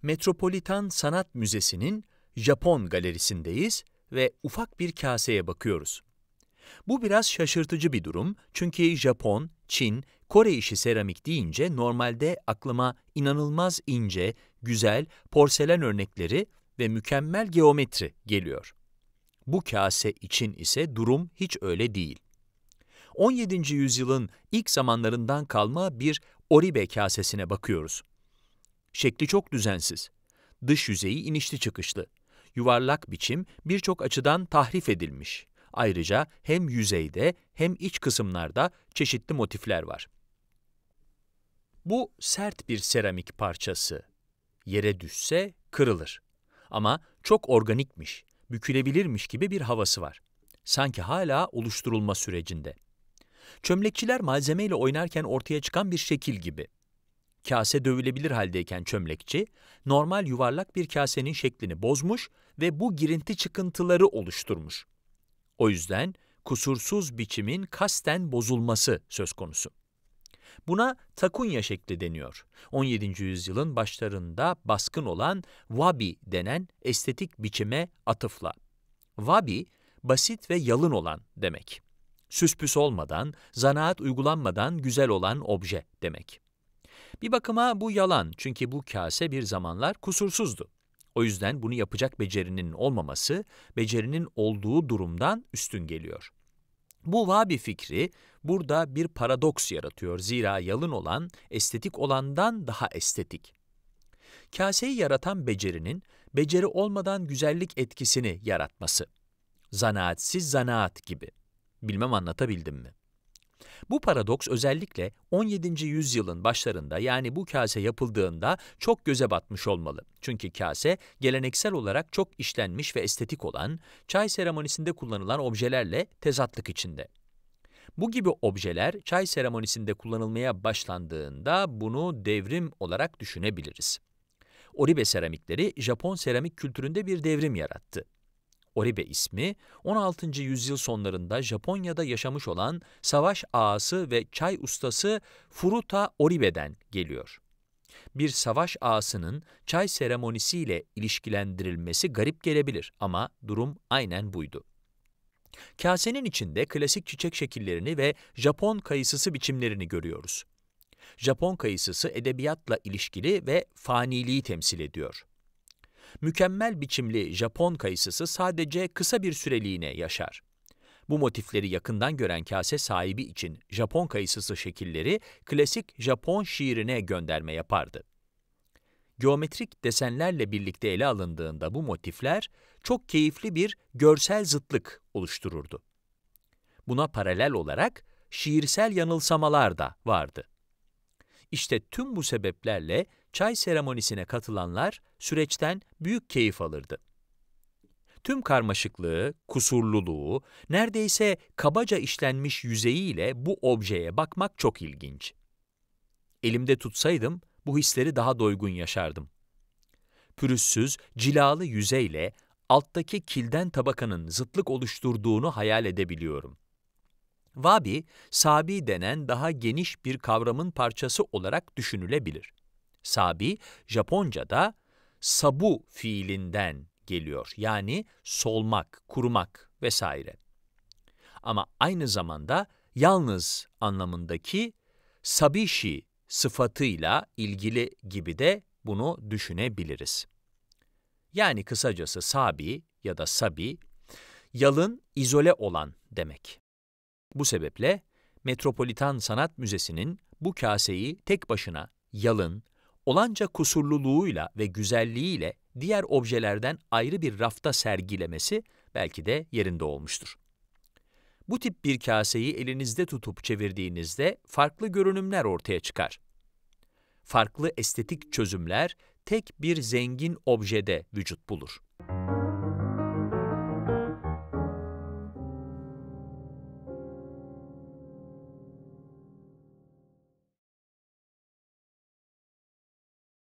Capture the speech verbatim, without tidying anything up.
Metropolitan Sanat Müzesi'nin Japon galerisindeyiz ve ufak bir kaseye bakıyoruz. Bu biraz şaşırtıcı bir durum çünkü Japon, Çin, Kore işi seramik deyince normalde aklıma inanılmaz ince, güzel porselen örnekleri ve mükemmel geometri geliyor. Bu kase için ise durum hiç öyle değil. on yedinci yüzyılın ilk zamanlarından kalma bir oribe kasesine bakıyoruz. Şekli çok düzensiz. Dış yüzeyi inişli çıkışlı. Yuvarlak biçim birçok açıdan tahrif edilmiş. Ayrıca hem yüzeyde hem iç kısımlarda çeşitli motifler var. Bu sert bir seramik parçası. Yere düşse kırılır. Ama çok organikmiş, bükülebilirmiş gibi bir havası var. Sanki hala oluşturulma sürecinde. Çömlekçiler malzemeyle oynarken ortaya çıkan bir şekil gibi. Kase dövülebilir haldeyken çömlekçi, normal yuvarlak bir kasenin şeklini bozmuş ve bu girinti çıkıntıları oluşturmuş. O yüzden kusursuz biçimin kasten bozulması söz konusu. Buna takunya şekli deniyor. on yedinci yüzyılın başlarında baskın olan wabi denen estetik biçime atıfla. Wabi, basit ve yalın olan demek. Süspüs olmadan, zanaat uygulanmadan güzel olan obje demek. Bir bakıma bu yalan çünkü bu kase bir zamanlar kusursuzdu. O yüzden bunu yapacak becerinin olmaması, becerinin olduğu durumdan üstün geliyor. Bu wabi fikri burada bir paradoks yaratıyor. Zira yalın olan, estetik olandan daha estetik. Kaseyi yaratan becerinin, beceri olmadan güzellik etkisini yaratması. Zanaatsiz zanaat gibi. Bilmem anlatabildim mi? Bu paradoks özellikle on yedinci yüzyılın başlarında yani bu kase yapıldığında çok göze batmış olmalı. Çünkü kase geleneksel olarak çok işlenmiş ve estetik olan, çay seremonisinde kullanılan objelerle tezatlık içinde. Bu gibi objeler çay seremonisinde kullanılmaya başlandığında bunu devrim olarak düşünebiliriz. Oribe seramikleri Japon seramik kültüründe bir devrim yarattı. Oribe ismi, on altıncı yüzyıl sonlarında Japonya'da yaşamış olan savaş ağası ve çay ustası Furuta Oribe'den geliyor. Bir savaş ağasının çay seremonisiyle ilişkilendirilmesi garip gelebilir ama durum aynen buydu. Kasenin içinde klasik çiçek şekillerini ve Japon kayısısı biçimlerini görüyoruz. Japon kayısısı edebiyatla ilişkili ve faniliği temsil ediyor. Mükemmel biçimli Japon kayısısı sadece kısa bir süreliğine yaşar. Bu motifleri yakından gören kase sahibi için Japon kayısısı şekilleri klasik Japon şiirine gönderme yapardı. Geometrik desenlerle birlikte ele alındığında bu motifler çok keyifli bir görsel zıtlık oluştururdu. Buna paralel olarak şiirsel yanılsamalar da vardı. İşte tüm bu sebeplerle çay seremonisine katılanlar süreçten büyük keyif alırdı. Tüm karmaşıklığı, kusurluluğu, neredeyse kabaca işlenmiş yüzeyiyle bu objeye bakmak çok ilginç. Elimde tutsaydım bu hisleri daha doygun yaşardım. Pürüzsüz, cilalı yüzeyle alttaki kilden tabakanın zıtlık oluşturduğunu hayal edebiliyorum. Wabi, sabi denen daha geniş bir kavramın parçası olarak düşünülebilir. Sabi, Japonca'da sabu fiilinden geliyor. Yani solmak, kurumak vesaire. Ama aynı zamanda yalnız anlamındaki sabishi sıfatıyla ilgili gibi de bunu düşünebiliriz. Yani kısacası sabi ya da sabi, yalın, izole olan demek. Bu sebeple Metropolitan Sanat Müzesi'nin bu kaseyi tek başına yalın, olanca kusurluluğuyla ve güzelliğiyle diğer objelerden ayrı bir rafta sergilemesi belki de yerinde olmuştur. Bu tip bir kaseyi elinizde tutup çevirdiğinizde farklı görünümler ortaya çıkar. Farklı estetik çözümler tek bir zengin objede vücut bulur.